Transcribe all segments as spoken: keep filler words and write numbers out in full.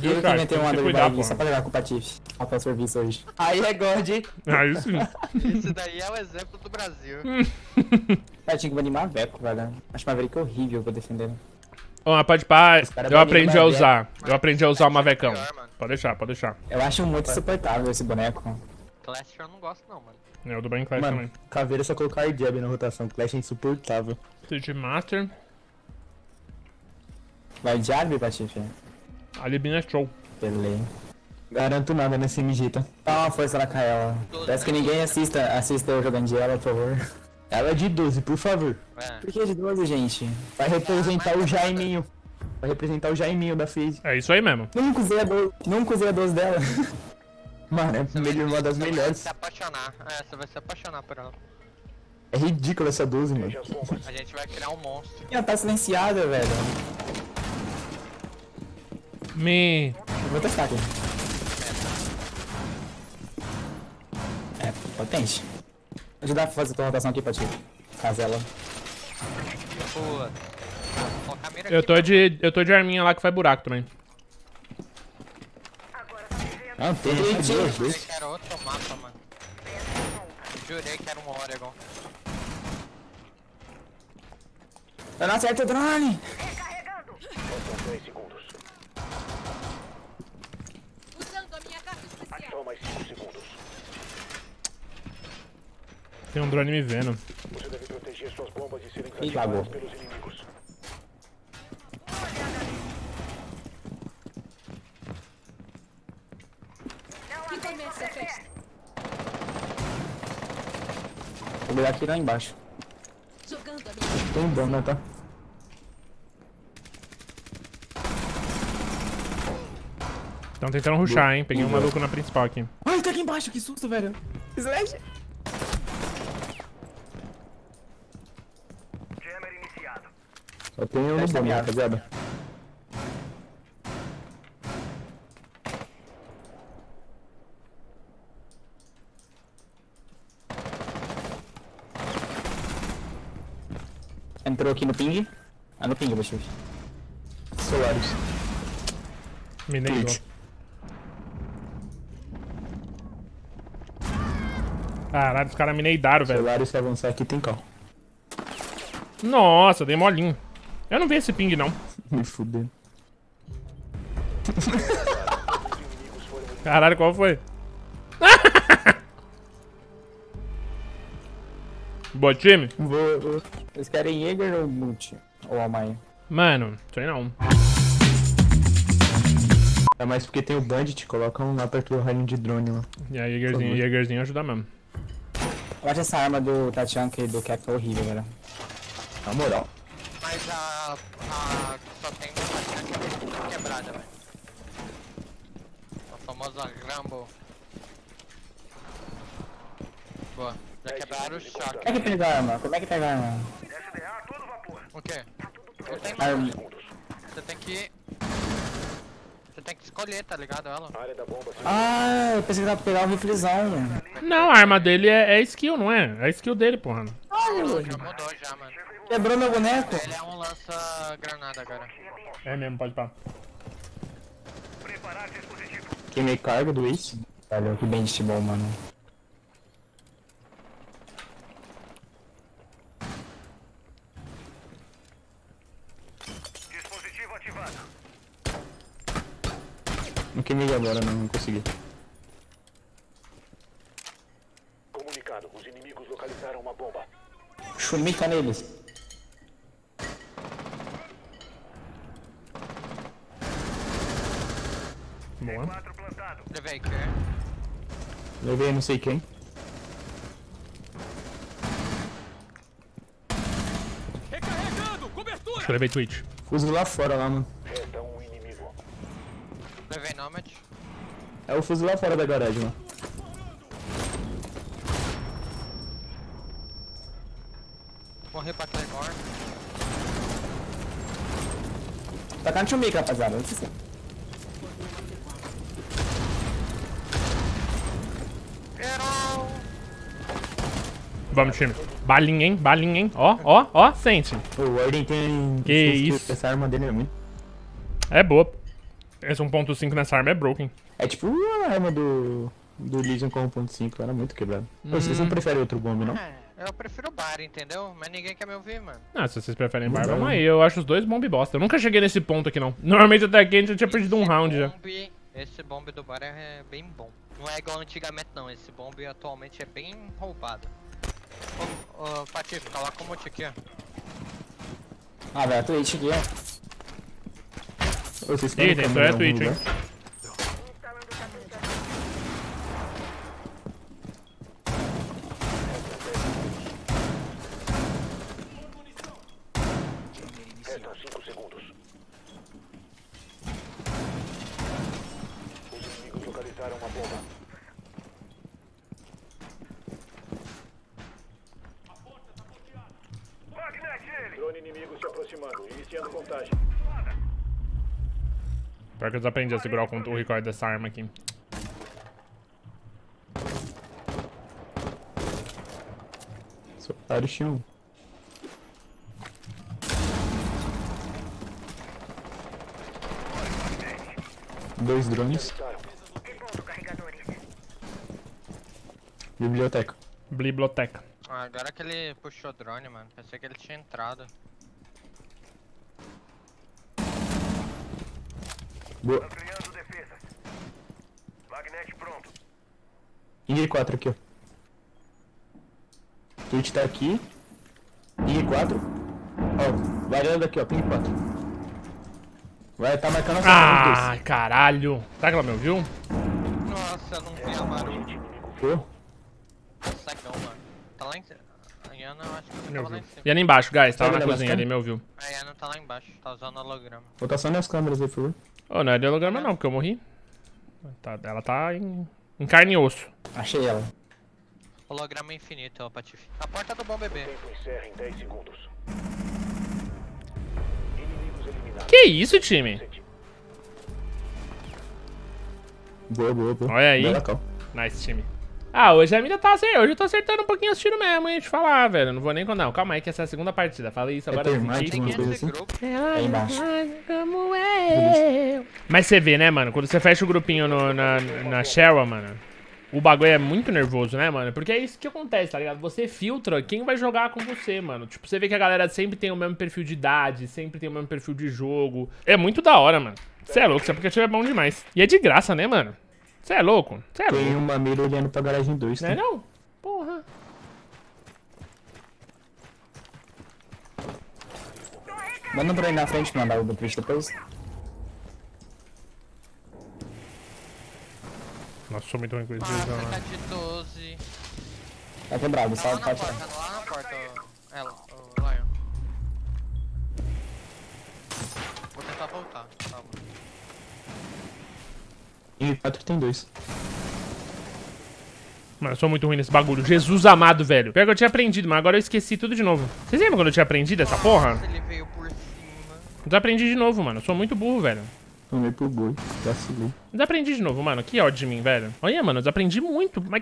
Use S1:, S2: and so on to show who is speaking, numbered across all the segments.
S1: viu,
S2: Eu que
S1: Shark?
S2: inventei
S1: Tem
S2: uma
S1: que
S2: do
S1: cuidar,
S2: Bahia só
S1: pô.
S2: pra jogar com o Patife. Ó, pra serviço hoje. Aí é God.
S1: Aí sim.
S3: Esse daí é o exemplo do Brasil.
S2: Eu tinha que banir Maveco, velho. Acho Maverick horrível pra defender.
S1: Ó, pode pá,
S2: caras
S1: eu
S2: baniram
S1: aprendi a
S2: Maveco.
S1: usar. Eu aprendi a usar o Mavecão.
S3: Pior, mano.
S1: Pode deixar, pode deixar.
S2: Eu acho muito insuportável esse boneco.
S3: Clash eu não gosto não, mano.
S1: Eu do bem Clash
S4: Mano,
S1: também.
S4: Caveira só colocar Jab na rotação. Clash é insuportável.
S1: Siege Master.
S2: Vai de Arby, Patife?
S1: A Libina é show.
S2: Beleza.
S4: Garanto nada nesse M G, tá?
S2: Dá uma força na Kaela. Peço que ninguém assista, assista eu jogando de ela, por favor.
S4: Ela é de doze, por favor.
S3: É.
S2: Por que de doze, gente?
S4: Vai representar o Jaiminho. Vai representar o Jaiminho da FaZe.
S1: É isso aí mesmo.
S2: Nunca usei a doze. Nunca usei a doze dela.
S4: Mano, é melhor, uma das
S3: Você vai
S4: melhores.
S3: se apaixonar. É, você vai se apaixonar por ela.
S4: É ridícula essa doze, mano.
S3: A gente vai criar um monstro.
S2: Ela tá silenciada, velho.
S1: Me.
S2: Eu vou testar aqui. É, potente. Ajudar a fazer a tua rotação aqui, Patife. Casela.
S3: Pula. Vou colocar a mira
S1: Eu
S3: aqui.
S1: tô de. Eu tô de arminha lá que faz buraco também.
S4: Ah, tem
S2: Entendi.
S4: duas
S3: Eu jurei
S4: vezes.
S3: que era outro mapa, mano. Jurei que era um Oregon.
S2: Eu não acerto o drone!
S5: Faltam dez segundos.
S6: Usando a minha carta especial.
S5: Só mais cinco segundos.
S1: Tem um drone me vendo.
S5: Você deve proteger suas bombas e serem
S2: Ih, lagou.
S5: desativadas pelos inimigos.
S6: Que comece a festa.
S2: Vou olhar aqui lá embaixo.
S6: Jogando a minha
S4: Tem bomba, tá?
S1: Estão tentando rushar, hein? Peguei um maluco na principal aqui.
S2: Ai, tá aqui embaixo, que susto, velho. Slash.
S5: Jammer iniciado.
S4: Só tem um no bomba, rapaziada.
S2: Entrou aqui no ping. Ah, no ping, Patife.
S4: Solaris.
S1: Me negou.
S4: Twitch.
S1: Caralho, os caras me neidaram, velho.
S4: Solaris, se avançar aqui, tem cal.
S1: Nossa, dei molinho. Eu não vi esse ping, não.
S4: Me fudendo.
S1: Caralho, qual foi? Boa time?
S2: Vou, vou. Vocês querem Jäger ou Multi? Ou Almaia?
S1: Mano, sei não.
S4: É mais porque tem o Bandit, coloca um lá perto do raio de drone lá.
S1: E aí, Jägerzinho, Jägerzinho ajuda mesmo.
S2: Eu acho essa arma do Tachanka e do Cap horrível, velho.
S4: Na moral.
S3: Mas a. a só tem uma quebrada, velho. A famosa Rambo. Boa. Já quebraram o choque.
S2: Como é que pega a arma? Como é que pega a arma?
S5: S D A, todo vapor.
S3: O quê? Não tem
S2: Arma.
S3: mais. Você tem que. Você tem que escolher, tá ligado? Ela.
S5: A área da bomba se
S2: Ah, eu pensei que dava pra pegar o riflezão.
S1: Não, a arma dele é, é skill, não é? É skill dele, porra.
S3: Já mudou já, mano.
S2: Quebrou meu boneco.
S3: Ele é um lança-granada agora.
S1: É mesmo, pode pá.
S5: preparar dispositivo.
S4: Queimei carga do Ace.
S2: Valeu, que bem de bom, mano.
S5: Dispositivo ativado.
S4: Não queimei agora, não, não consegui.
S5: Comunicado. Os inimigos localizaram uma bomba.
S2: Chumica neles.
S1: Boa.
S5: quatro plantado.
S3: Levei, quer?
S4: Levei não sei quem.
S1: Acho que eu levei Twitch.
S4: Fuso lá fora lá, mano.
S5: Resta um inimigo.
S3: Levei Nomad.
S4: É o fuso lá fora da garagem, mano.
S3: Morri pra Claymore.
S2: Tacando chumica, rapaziada. Não precisa.
S3: Errou!
S1: Vamos, time. Balinha, hein? Balinha, hein? Ó, ó, ó, sente.
S4: O Warden tem...
S1: Que isso.
S4: Essa arma dele é muito...
S1: É boa. Esse um ponto cinco nessa arma é broken.
S2: É tipo a arma do, do Legion com um ponto cinco, era muito quebrado. Hum. Vocês não preferem outro bomb, não?
S3: É, eu prefiro bar, entendeu? Mas ninguém quer me ouvir, mano.
S1: Ah, se vocês preferem bar, vamos aí. Eu acho os dois bomb bosta. Eu nunca cheguei nesse ponto aqui, não. Normalmente até aqui a gente já tinha perdido um
S3: Esse
S1: round já.
S3: bombe, esse bombe do bar é bem bom. Não é igual antigamente, não. Esse bombe atualmente é bem roubado. Ô, ô Patife, coloca o mute aqui, ó.
S2: Ah, velho, a Twitch aqui, ó. Ô, vocês
S1: Ih, dentro é a Twitch, hein.
S5: Restam cinco segundos. Os inimigos localizaram uma bomba. Drone inimigo se aproximando, iniciando contagem.
S1: Pior que eu desaprendi a segurar o, o record dessa arma aqui.
S2: Soltaram o chão. Dois drones. Biblioteca.
S1: Biblioteca.
S3: Ah, agora que ele puxou drone, mano. Pensei que ele tinha entrado.
S2: Boa.
S5: Ampliando defesas. Magnet pronto.
S2: Ing quatro aqui, ó. Twitch tá aqui. Ing quatro. Ó, variando aqui, ó. Ping quatro. Vai tá marcando essa
S1: Ah, caralho. Será que ela me ouviu?
S3: Nossa, eu não vi a Maru.
S2: Pô.
S3: Cegão, mano. Tá lá em cima. A Yana, eu acho que
S1: Me
S3: tava lá
S1: ouviu.
S3: em cima.
S1: E ali embaixo, guys. Tava
S2: Tá
S1: na
S2: vendo a
S1: cozinha
S2: webcam?
S1: ali, me ouviu.
S3: A Yana tá lá embaixo. Tá usando holograma.
S2: Rotação nas câmeras aí, por favor.
S1: Ô, não é de holograma não, porque eu morri. Tá, ela tá em, em carne e osso.
S2: Achei ela.
S3: Holograma infinito, ó, Patife. A porta do bom bebê.
S5: Tempo encerra em dez segundos. Inimigos eliminados.
S1: Que isso, time?
S2: Boa, boa, boa.
S1: Olha aí.
S2: Bela cal.
S1: Nice, time. Ah, hoje a mídia tá acertando. Hoje eu tô acertando um pouquinho os tiros mesmo, hein? Deixa eu falar, velho. Não vou nem... Não, calma aí que essa é a segunda partida. Falei isso agora.
S2: É
S1: assim,
S2: termite,
S1: que-
S2: uma
S3: Ninguém
S2: coisa
S3: nesse
S2: assim.
S3: grupo.
S2: É embaixo.
S1: Como eu. Mas você vê, né, mano? Quando você fecha o grupinho no- na, na Cheryl, mano, o bagulho é muito nervoso, né, mano? Porque é isso que acontece, tá ligado? Você filtra quem vai jogar com você, mano. Tipo, você vê que a galera sempre tem o mesmo perfil de idade, sempre tem o mesmo perfil de jogo. É muito da hora, mano. Você é louco, esse aplicativo é bom demais. E é de graça, né, mano? Você é louco? Você é louco.
S2: Tem uma mira olhando pra garagem dois,
S1: Não
S2: tá?
S1: é não? Porra.
S2: Manda pra ir na frente mandar o do Twitch depois.
S1: Nossa, sou muito ruim com isso.
S3: Ah,
S1: não,
S3: você
S1: né?
S3: tá de doze.
S2: Tá quebrado,
S3: Tá
S2: só
S3: lá na
S2: pode
S3: porta,
S2: tirar.
S3: tá lá na porta, ô- ela, o Lion. Vou tentar voltar, calma.
S2: Ing quatro tem dois.
S1: Mano, eu sou muito ruim nesse bagulho. Jesus amado, velho. Pior que eu tinha aprendido, mas agora eu esqueci tudo de novo. Vocês lembram quando eu tinha aprendido essa porra?
S3: Nossa, ele veio por cima.
S1: Desaprendi de novo, mano. Eu sou muito burro, velho.
S2: Tomei pro boi. Vacilei.
S1: Desaprendi de novo, mano. Que ódio de mim, velho. Olha, mano, eu desaprendi muito, mas...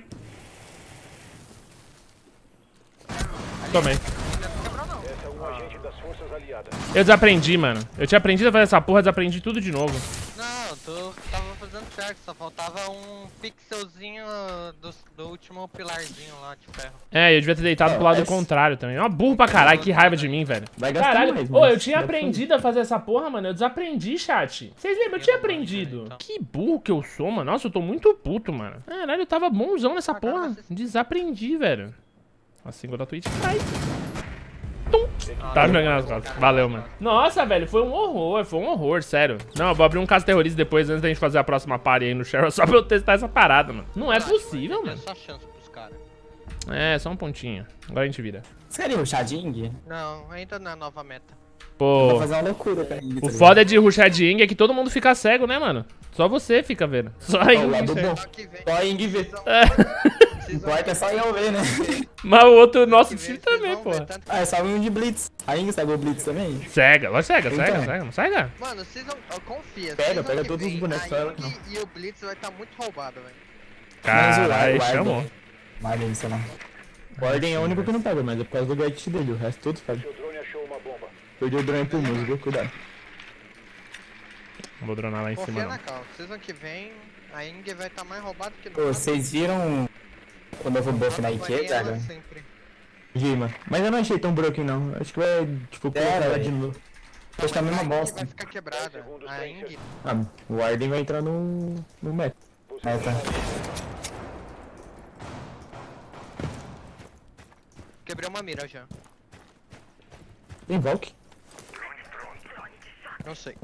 S1: Tomei.
S5: Essa é um agente das forças aliadas.
S1: Eu desaprendi, mano. Eu tinha aprendido a fazer essa porra, desaprendi tudo de novo.
S3: Não, tu tava fazendo certo, só faltava um pixelzinho do, do último pilarzinho lá de ferro.
S1: É, eu devia ter deitado
S2: É,
S1: pro lado
S2: mas-
S1: contrário também. É uma burro pra caralho, que raiva de mim, velho.
S2: Vai gastar
S1: Caralho,
S2: mais,
S1: ô,
S2: mas
S1: eu tinha
S2: dá pra
S1: aprendido a fazer essa porra, mano. Eu desaprendi, chat. Vocês lembram? Eu tinha aprendido.
S3: então.
S1: Que burro que eu sou, mano. Nossa, eu tô muito puto, mano. Caralho, eu tava bonzão nessa
S3: Agora
S1: porra.
S3: você-
S1: Desaprendi, velho. Assim, quando a Twitch cai. Tum. Tá jogando as costas. Valeu, mano. Nossa, velho, foi um horror, foi um horror, sério. Não, eu vou abrir um caso terrorista depois, antes da gente fazer a próxima party aí no Cheryl, só pra eu testar essa parada, mano. Não é possível,
S3: É
S1: mano.
S3: só chance pros caras.
S1: É, só um pontinho. Agora a gente vira.
S2: Você queria rushar de Ing?
S3: Não, ainda não é nova meta.
S1: Pô,
S2: Vou fazer uma loucura pra Ing.
S1: o foda de rushar de Ing é que todo mundo fica cego, né, mano? Só você fica vendo. Só a
S2: Ó, o
S1: Ing
S2: lado
S1: enxerga.
S2: bom.
S3: Só que vem.
S2: Só Ing vê.
S1: É.
S2: O quarto é só eu ver, né?
S1: Mas o outro, nosso
S3: que
S1: time
S3: vem, vocês
S1: também,
S3: vão
S1: pô.
S3: ver tanto-
S2: Ah, é só um de Blitz. A Ing sabe o Blitz também?
S1: Cega, vai cega, cega,
S2: Então.
S1: cega, não cega.
S3: Mano, vocês não. ó, Confia.
S2: Pega,
S3: season
S2: pega
S3: que
S2: todos os
S3: vem,
S2: bonecos,
S3: a
S2: só ela
S3: Ing
S2: que não.
S3: E o Blitz vai estar muito roubado, velho.
S1: Caralho,
S2: Mas o
S1: chamou.
S2: Warden- Warden, sei lá. O Warden é o único que não pega, mas é por causa do gadget dele. O resto todos pegam.
S5: Seu drone achou uma bomba.
S2: Perdi o drone pro muso, viu? Cuidado.
S1: Vou dronar lá em cima,
S3: Confia
S1: não.
S3: na cal. Season que vem, a Ing vai estar mais roubada que
S4: Pô,
S3: nunca.
S4: vocês viram o novo buff na I Q,
S3: Banei ela
S4: Zaga?
S3: sempre.
S2: Vi, mano. Mas eu não achei tão broken, não. Acho que vai, tipo, colocar ela
S4: velho.
S2: de novo.
S4: Acho que tá a mesma
S3: A Ing
S4: bosta.
S3: vai ficar quebrada. A Ing...
S2: Ah, o Warden vai entrar no, no meta.
S4: É, tá.
S3: Quebrei uma mira já.
S2: Tem Valk?
S3: Não sei.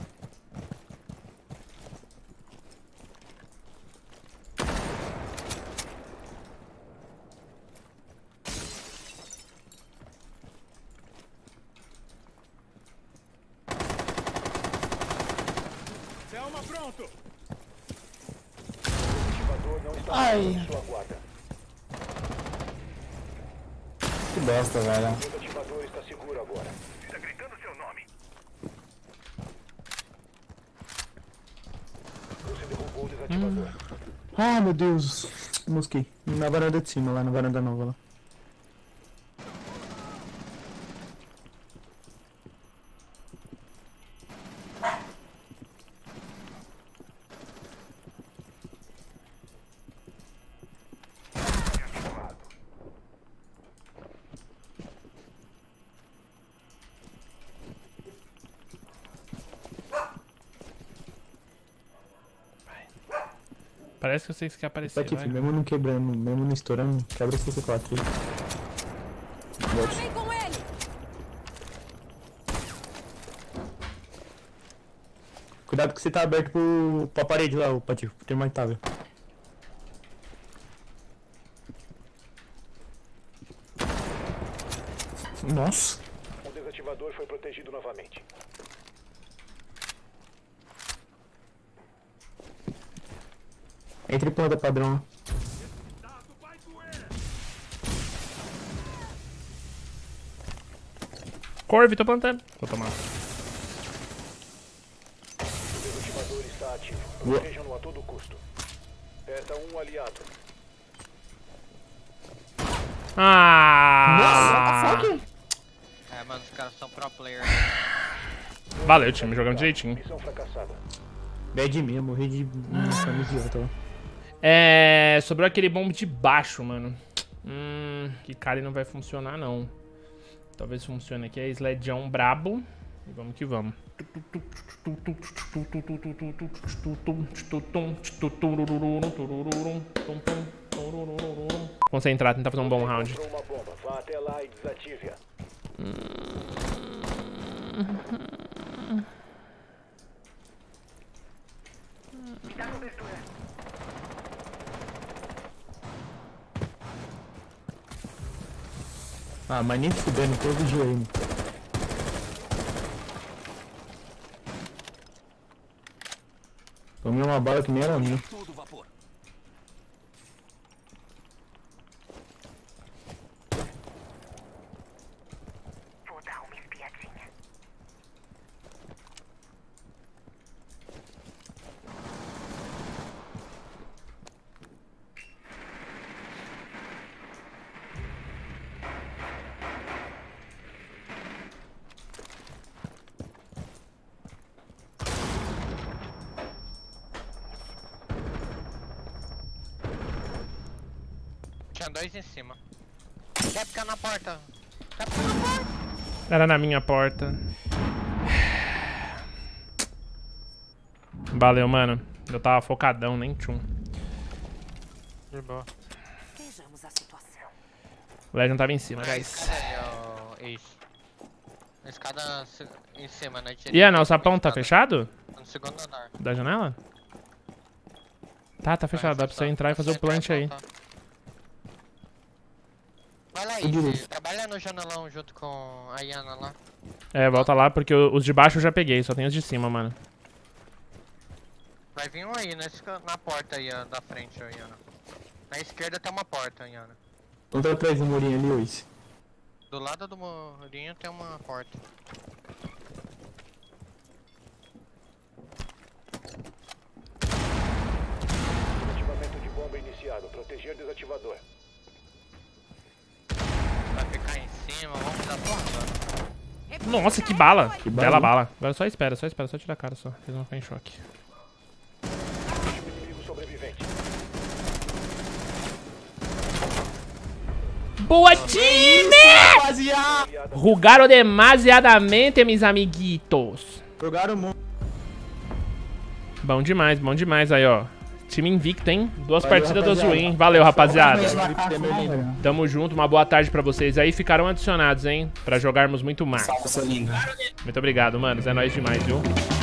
S5: Desativador não está
S4: Ai.
S5: em sua guarda.
S4: Que bosta, velho.
S5: O desativador está seguro agora. Está gritando seu nome. Você derrubou o desativador.
S2: Ah, meu Deus. Mosquei. Na varanda de cima, lá na varanda nova lá.
S1: Parece que vocês querem aparecer,
S2: Tá aqui,
S1: vai.
S2: filho. Mesmo não quebrando, mesmo não estourando, quebra esse C quatro aí. Volte.
S6: Vem com ele!
S2: Cuidado que você tá aberto pro, pra parede lá, o Patife, pro termitável. Nossa.
S5: O desativador foi protegido novamente.
S2: Entre planta padrão.
S1: Corve, tô plantando. Vou tomar.
S5: O desativador está ativo. Protejam-no a todo custo. Resta um aliado.
S1: Ah!
S3: É, mano, os caras são pro player.
S1: Valeu, time. Jogamos direitinho.
S5: Missão fracassada.
S2: Bad minha, morri de camisa idiota lá.
S1: É... Sobrou aquele bomb de baixo, mano. Hum... Que cara não vai funcionar, não. Talvez funcione aqui. É sledjão brabo. E vamos que vamos. Concentrar, tentar fazer um bom round.
S5: Encontrou uma bomba. Vá até lá e desative-a.
S2: Ah, mas nem fudendo todo dia aí. Tomei uma bala que nem era minha.
S3: Tinha dois em cima. Quer ficar na porta? Quer ficar na porta?
S1: Era na minha porta. Valeu, mano. Eu tava focadão, nem tchum.
S3: De boa.
S6: Vejamos a situação.
S1: O Legend tava em cima,
S3: A
S1: guys.
S3: escada ali, ó, Ace. A escada se- em cima, né?
S1: E a nossa sapão tá fechado?
S3: No segundo andar.
S1: Da janela? Tá, tá fechado. Dá pra você entrar e fazer o plant aí.
S3: Vai lá,
S2: direito.
S3: Ace. Trabalha no janelão junto com a Iana lá.
S1: É, volta lá, porque o- os de baixo eu já peguei. Só tem os de cima, mano.
S3: Vai vir um aí, nesse, ca- na porta aí, ó, da frente, ó, Iana. Na esquerda tem uma porta, Iana.
S2: Então tá atrás do murinho ali, hoje.
S3: Do lado do murinho tem uma porta.
S5: Desativamento de bomba iniciado. Proteger desativador.
S3: Vai ficar em cima, vamos dar porta.
S1: Nossa, que bala.
S2: Que bala.
S1: Bela bala. Agora só espera, só espera, só tirar a cara só. Eles vão ficar em choque.
S5: Último inimigo sobrevivente.
S1: Boa, time!
S2: Rapaziada!
S1: Rugaram demasiadamente, meus amiguitos.
S2: Jogaram muito.
S1: Bom demais, bom demais aí, ó. Time invicto, hein? Duas
S2: Valeu,
S1: partidas, duas
S2: rapaziada.
S1: win. Valeu, rapaziada.
S2: Valeu.
S1: Tamo junto, uma boa tarde pra vocês aí. Ficaram adicionados, hein? Pra jogarmos muito mais.
S4: Salve, seu lindo.
S1: Muito obrigado, manos. É nóis demais, viu?